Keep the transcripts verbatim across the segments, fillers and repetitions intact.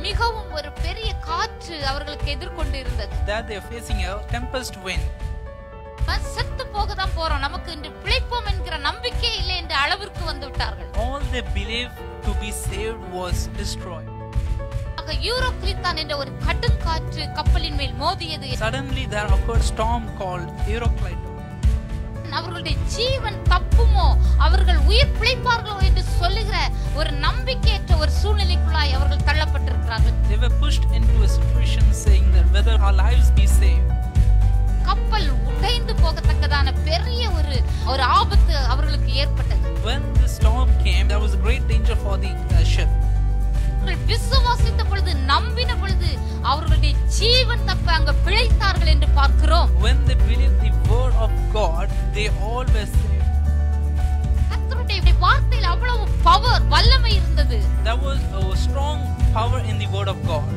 மிகவும் ஒரு பெரிய காற்று அவர்களுக்கு எதிர்கொண்டு இருந்தது. That they are facing a tempest wind. செத்து போக தான் போறோம், நமக்கு இன்று பிழைப்போம் என்கிற நம்பிக்கை இல்லை என்ற அளவிற்கு வந்து விட்டார்கள். All they believed to be saved was destroyed. யூரோக்ளித்தான் என்ற ஒரு கடும் காற்று கப்பலின் மேல் மோதியது. Suddenly there occurred a storm called Euroclydon. அவர்களுடைய ஜீவன் தப்புமோ, அவர்கள் உயிர் பிழைப்பார்களோ என்று சொல்லுகிற ஒரு நம்பிக்கையற்ற ஒரு சூழ்நிலைக்குள்ளாய் அவர்கள் தள்ளப்பட்டிருக்கிறார்கள். They were pushed into a situation saying that whether our lives be saved. கப்பல் உடைந்து போகத்தக்கதான பெரிய ஒரு ஒரு ஆபத்து அவர்களுக்கு ஏற்பட்டது. When the storm came, there was a great danger for the uh, ship. விசுவாசித்த பொழுது, நம்பின பொழுது அவர்களுடைய ஜீவன் தப்ப அங்க பிழைத்தார்கள் என்று பார்க்கிறோம். When they believed the word of God, they all were saved. கர்த்தருடைய வார்த்தையில் அவ்வளவு பவர், வல்லமை இருந்தது. There was a strong power in the word of God.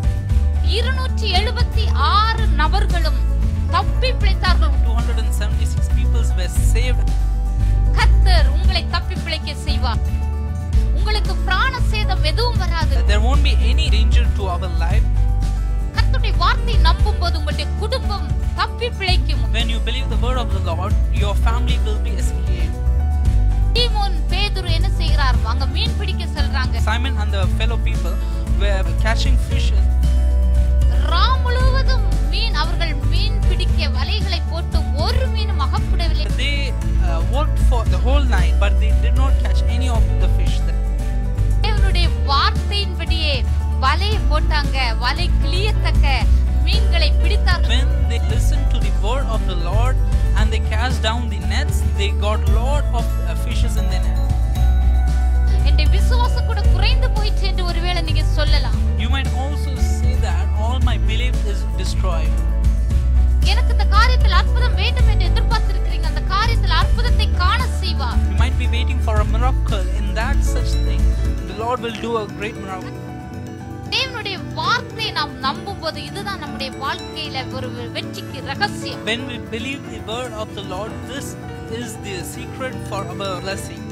இருநூற்று எழுபத்தி ஆறு நபர்களும் தப்பி பிழைத்தார்கள். two hundred seventy-six people were saved. கர்த்தர் உங்களை தப்பி பிழைக்க செய்வார். உங்களுக்கு பிராண சேதம் எதுவும் வராது. There won't be any danger to our life. கர்த்தருடைய வார்த்தையை நம்பும்போது உங்களுடைய குடும்பம் தப்பி பிழைக்கும். When you believe the word of the Lord, your family will be escaped. சீமோன் பேதுரு என்ன செய்கிறார்? அங்க மீன் பிடிக்க செல்றாங்க. Simon and the fellow people were catching fishes. Ram முழுவதும் மீன், அவர்கள் மீன் பிடிக்க வலைகளை போட்டு ஒரு மீனும் அகப்படவில்லை. They uh, worked for the whole night, but they did not catch any of the fish. தேவனுடைய வார்த்தையின்படியே வலையை போட்டாங்க, வலை கிளியத்தக்க மீன்களை பிடித்தார்கள். When they listened to the word of the Lord and they cast down the nets, they got lot of uh, fishes in the net. என்னுடைய விசுவாசம் கூட குறைந்து போயிற்று என்று ஒருவேளை நீங்க சொல்லலாம். You might also say that all my belief is destroyed. எனக்கு இந்த காரியத்தில் அற்புதம் வேண்டும் என்று எதிர்பார்த்திருக்கிறீங்க. அந்த காரியத்தில் அற்புதத்தை காண செய்வார். You might be waiting for a miracle in that such thing. The Lord will do a great miracle. தேவனுடைய வார்த்தையை நாம் நம்பும்போது இதுதான் நம்முடைய வாழ்க்கையில ஒரு வெற்றிக்கு ரகசியம். When we believe the word of the Lord, this is the secret for our blessing.